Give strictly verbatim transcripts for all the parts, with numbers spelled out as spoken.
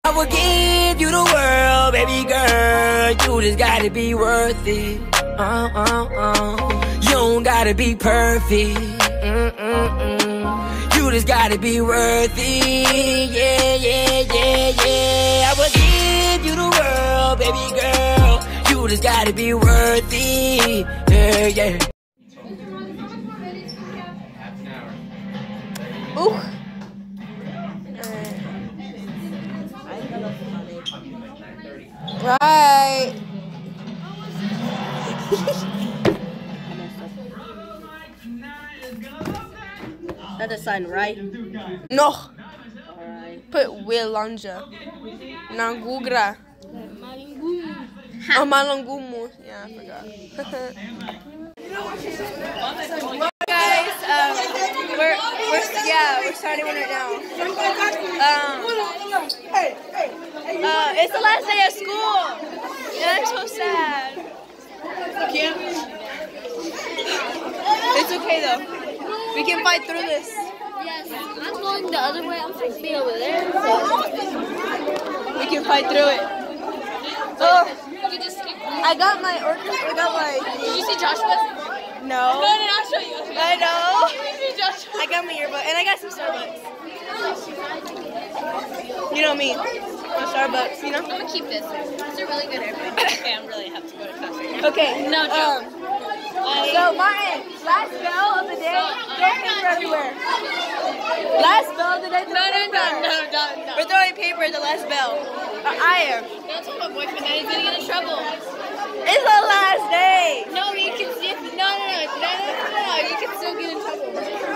I will give you the world, baby girl. You just gotta be worth it. Uh, uh, uh. You don't gotta be perfect. Mm, mm, mm. You just gotta be worth it. Yeah, yeah, yeah, yeah. I will give you the world, baby girl. You just gotta be worth it. Yeah, yeah. Ooh. Right. That is sign right? No. Alright. Put Willanja. Nangugra. Oh, Malangumu. Yeah, I forgot. Guys, um, we're, we're, yeah, we're starting one right now. Um, uh, it's the last day of school. And I'm so sad. It's okay though. We can fight through this. Yes, I'm going the other way. I'm supposed to be over there. We can fight through it. Oh, I got my orca. I got my. Did you see Joshua's? No. No, no, I'll show you. I know. You see Joshua? I got my earbud and I got some Starbucks. You know me. My Starbucks, you know? I'm gonna keep this. It's a really good airplane. Okay, I'm really have to go to class right now. Okay. No joke. Um, so Martin, last bell of the day. Throw paper everywhere. Last bell of the day. No, no, no, no, no, no. We're throwing paper at the last bell. Uh, I am. Don't tell my boyfriend that he's gonna get in trouble. It's the last day. No, you can see if, no, no, no, no, no, no, no, you can still get in trouble.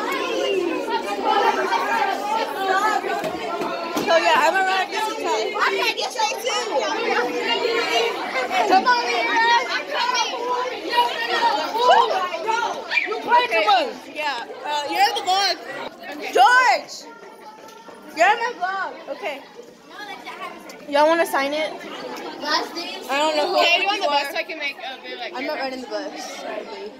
So yeah, I'm gonna ride this time. I can't get straight too. Come on, man. I'm coming. You play too much. Yeah. Uh, you're in the vlog. George. You're in my vlog. Okay. Y'all want to sign it? Last day of I don't know who. Okay, you on you the bus are. so I can make a bit like. I'm not riding the bus. Sadly.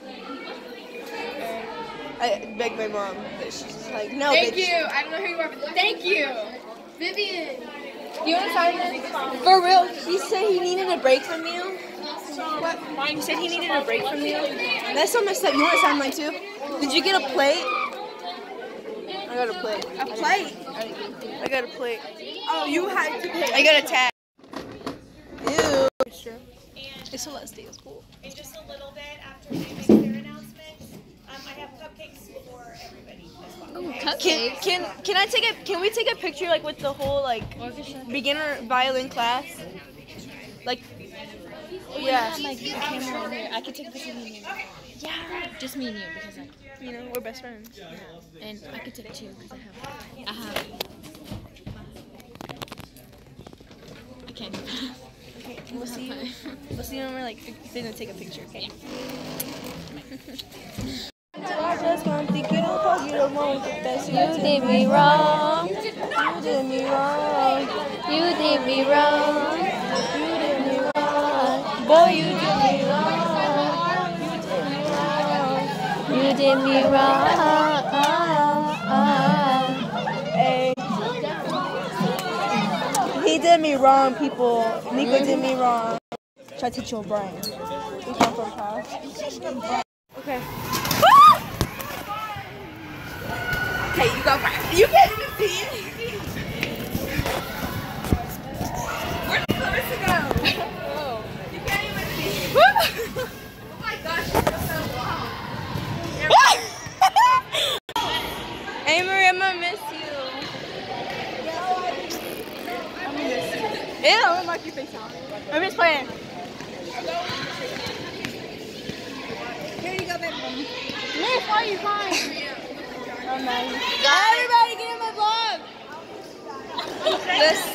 I begged my mom, but she's just like, no, Thank bitch. you. I don't know who you are, but thank you, Vivian. You want to sign it? For real, he said he needed a break from you. What? He said he needed a break from you. That's so messed up. You want to sign mine too? Did you get a plate? I got a plate. A plate? I got a plate. Oh, you had to pay. I got a tag. Ew. It's the last day of school. In just a little bit after they make their announcements, um, I have cupcakes for everybody as well. Ooh, Okay? Can cupcakes. can can I take a can we take a picture like with the whole like beginner violin class? Like yeah. Like the camera on here. I could take a picture of me and you. Yeah. Just me and you because like, You know, we're best friends. and I could take two because I have, I have. I can't. Okay, we'll see you. We'll see you when we're like they're gonna take a picture. Okay. You did me wrong. You did me wrong. You did me wrong. You did me wrong. Boy, you did me wrong. You did me wrong. Hey. He did me wrong, people. Nico did me wrong. Try to teach your brain. We come from class. Okay. Okay, you go first. You can't even see it. Where's the colors to go? Oh. You can't even see it. Oh my gosh, you're so long. Hey Marie, I'm gonna miss you. I'm gonna miss you. Ew, I'm gonna mark your face out. I'm just playing. Here you go, baby. Miss, why are you crying? Oh, nice. Everybody get in my vlog. This.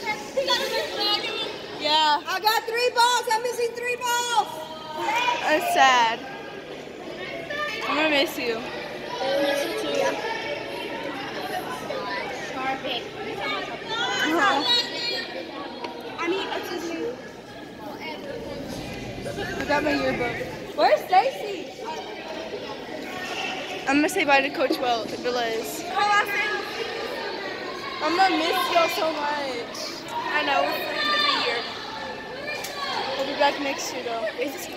Yeah. I got three balls. I'm missing three balls. That's sad. I'm gonna miss you. Uh-huh. I need a tissue. I got my yearbook. Where's Stacy? I'm gonna say bye to Coach Well, Velez. I'm gonna miss y'all so much. back next year though.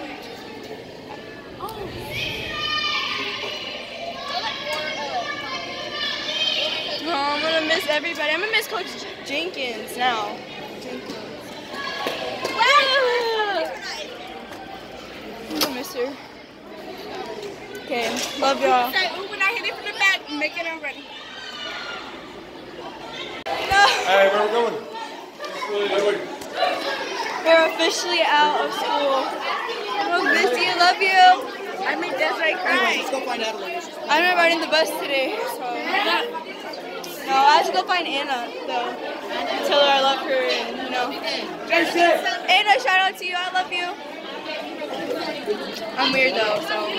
Oh, I'm gonna miss everybody. I'm gonna miss Coach Jenkins now. Jenkins. I'm gonna miss her. Okay, love y'all. When I hit it from the back, make it already. Hey, where we going? We're officially out of school. We'll miss you, love you. I made Desiree cry. Let's go find Adelaide. I'm not riding the bus today, so. No, I have to go find Anna, though. Tell her I love her and, you know. Anna, shout out to you, I love you. I'm weird, though, so.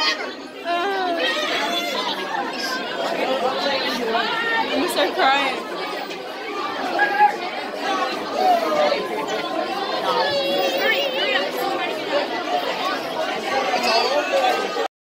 I'm gonna start crying.